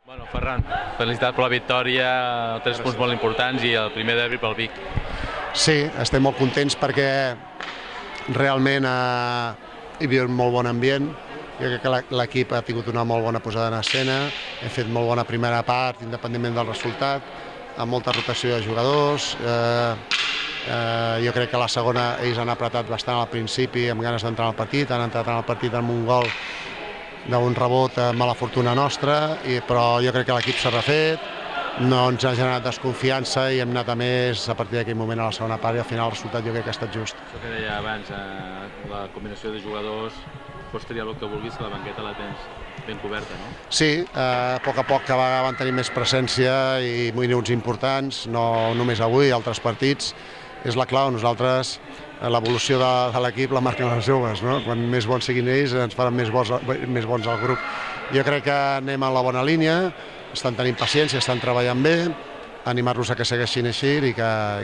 Bueno, Ferran, felicitats per la victòria, 3 punts molt importants i el primer derbi pel Vic. Sí, estem molt contents perquè realment hi havia un molt bon ambient. Jo crec que l'equip ha tingut una molt bona posada en escena, hem fet molt bona primera part, independentment del resultat, amb molta rotació de jugadors. Jo crec que a la segona ells han apretat bastant al principi, amb ganes d'entrar al partit, han entrat en el partit amb un gol d'un rebot amb mala fortuna nostra, però jo crec que l'equip s'ha refet, no ens ha generat desconfiança i hem anat a més a partir d'aquell moment a la segona part i al final el resultat jo crec que ha estat just. Això que deia abans, la combinació de jugadors, pots triar el que vulguis, que la banqueta la tens ben coberta, no? Sí, a poc cada vegada van tenir més presència i minuts importants, no només avui, altres partits. És la clau, nosaltres l'evolució de l'equip la marquen els joves, no? Quan més bons siguin ells ens faran més bons al grup. Jo crec que anem en la bona línia, estan tenint paciència, estan treballant bé, animar-los a que segueixin així i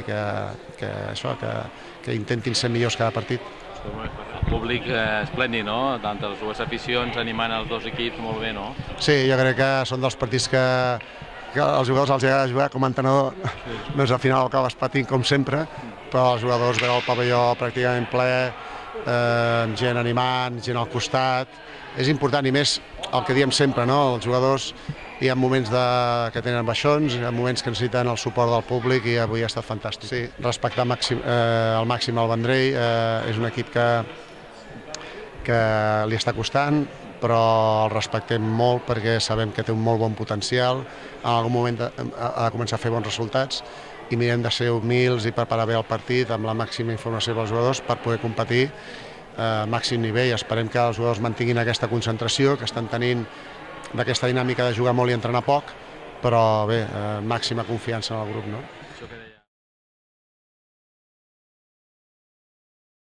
que intentin ser millors cada partit. El públic esplèndid, no? Tant les dues aficions animant els dos equips molt bé, no? Sí, jo crec que són dels partits que als jugadors els agrada jugar com a entrenador, doncs al final acabes patint com sempre, però els jugadors veuen el pavelló pràcticament ple, amb gent animant, gent al costat. És important i més el que diem sempre, no? Els jugadors hi ha moments que tenen baixons, hi ha moments que necessiten el suport del públic i avui ha estat fantàstic. Sí, respectar al màxim el Vendrell, és un equip que li està costant, però el respectem molt perquè sabem que té un molt bon potencial, en algun moment ha de començar a fer bons resultats i mirem de ser humils i preparar bé el partit amb la màxima informació dels jugadors per poder competir a màxim nivell. Esperem que els jugadors mantinguin aquesta concentració, que estan tenint d'aquesta dinàmica de jugar molt i entrenar poc, però bé, màxima confiança en el grup, no?